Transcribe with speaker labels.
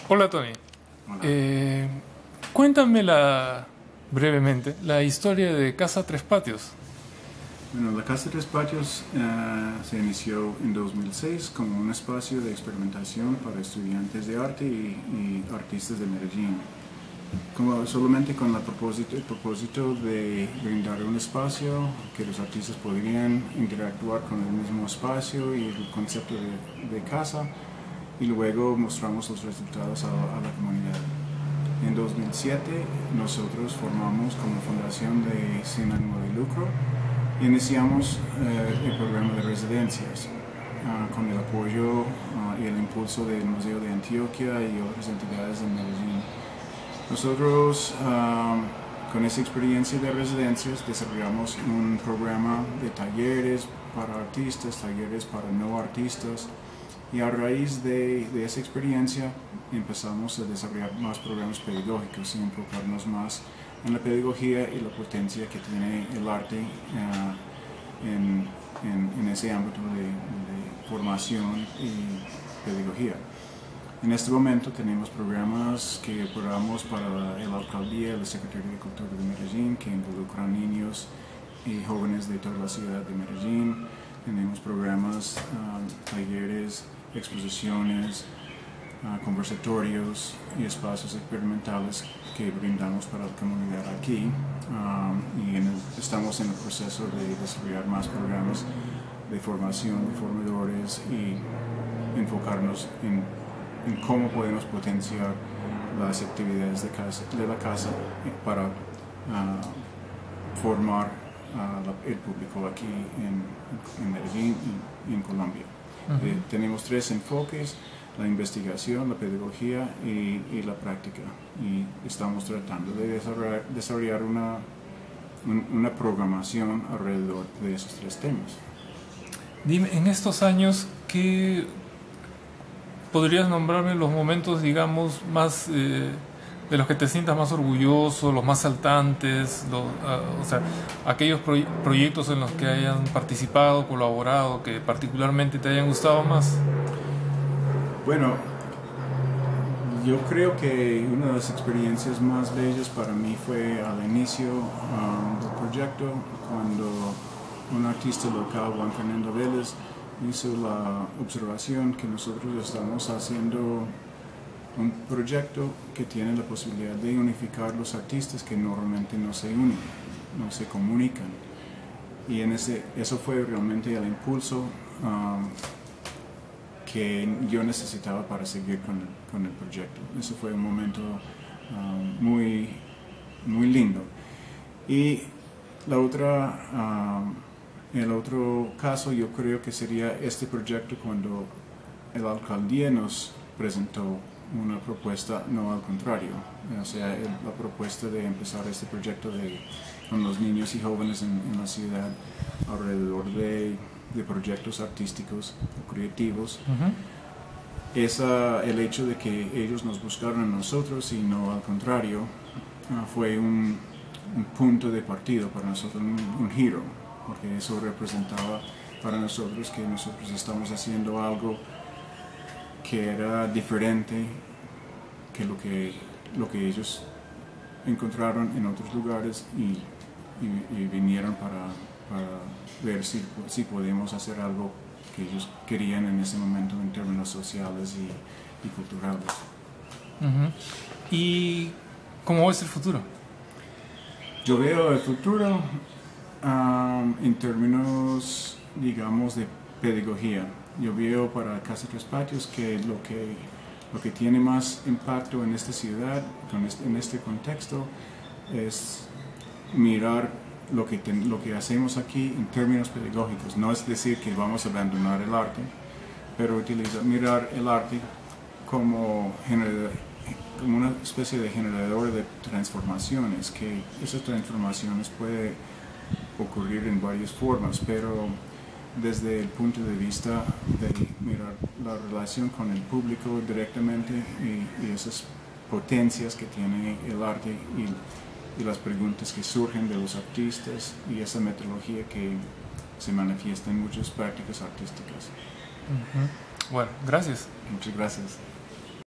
Speaker 1: Hola Tony.
Speaker 2: Hola.
Speaker 1: Cuéntame brevemente la historia de Casa Tres Patios.
Speaker 2: Bueno, la Casa Tres Patios se inició en 2006 como un espacio de experimentación para estudiantes de arte y artistas de Medellín. Solamente con el propósito de brindar un espacio que los artistas podrían interactuar con el mismo espacio y el concepto de casa, y luego mostramos los resultados a la comunidad. En 2007 nosotros formamos como fundación sin ánimo de lucro y iniciamos el programa de residencias con el apoyo y el impulso del Museo de Antioquia y otras entidades de Medellín. Nosotros con esa experiencia de residencias desarrollamos un programa de talleres para artistas, talleres para no artistas, y a raíz de esa experiencia empezamos a desarrollar más programas pedagógicos y enfocarnos más en la pedagogía y la potencia que tiene el arte en ese ámbito de formación y pedagogía. En este momento tenemos programas que operamos para la Alcaldía y la Secretaría de Cultura de Medellín, que involucran niños y jóvenes de toda la ciudad de Medellín. Tenemos programas, talleres, exposiciones, conversatorios y espacios experimentales que brindamos para la comunidad aquí, y estamos en el proceso de desarrollar más programas de formación de formadores y enfocarnos en cómo podemos potenciar las actividades de la casa para formar el público aquí en Medellín y en Colombia. Tenemos tres enfoques: la investigación, la pedagogía y la práctica, y estamos tratando de desarrollar una programación alrededor de esos tres temas.
Speaker 1: Dime, en estos años, ¿qué podrías nombrarme los momentos, digamos, más de los que te sientas más orgulloso, los más saltantes, o sea, aquellos proyectos en los que hayan participado, colaborado, que particularmente te hayan gustado más?
Speaker 2: Bueno, yo creo que una de las experiencias más bellas para mí fue al inicio del proyecto, cuando un artista local, Juan Fernando Vélez, hizo la observación que nosotros estamos haciendo un proyecto que tiene la posibilidad de unificar los artistas que normalmente no se unen, no se comunican. Y eso fue realmente el impulso que yo necesitaba para seguir con el proyecto. Eso fue un momento muy lindo. Y el otro caso yo creo que sería este proyecto, cuando la alcaldía nos presentó una propuesta, no al contrario, o sea, la propuesta de empezar este proyecto con los niños y jóvenes en la ciudad alrededor de proyectos artísticos o creativos. El hecho de que ellos nos buscaron a nosotros y no al contrario, fue un punto de partida para nosotros, un giro, porque eso representaba para nosotros que nosotros estamos haciendo algo que era diferente que lo que ellos encontraron en otros lugares, y vinieron para ver si podemos hacer algo que ellos querían en ese momento en términos sociales y culturales.
Speaker 1: ¿Y cómo ves el futuro?
Speaker 2: Yo veo el futuro en términos, digamos, de pedagogía. Yo veo para Casa Tres Patios que lo que tiene más impacto en esta ciudad, en este contexto, es mirar lo que hacemos aquí en términos pedagógicos. No es decir que vamos a abandonar el arte, pero mirar el arte como una especie de generador de transformaciones, que esas transformaciones pueden ocurrir en varias formas, pero desde el punto de vista de mirar la relación con el público directamente, y esas potencias que tiene el arte y las preguntas que surgen de los artistas, y esa metodología que se manifiesta en muchas prácticas artísticas.
Speaker 1: Bueno, gracias.
Speaker 2: Muchas gracias.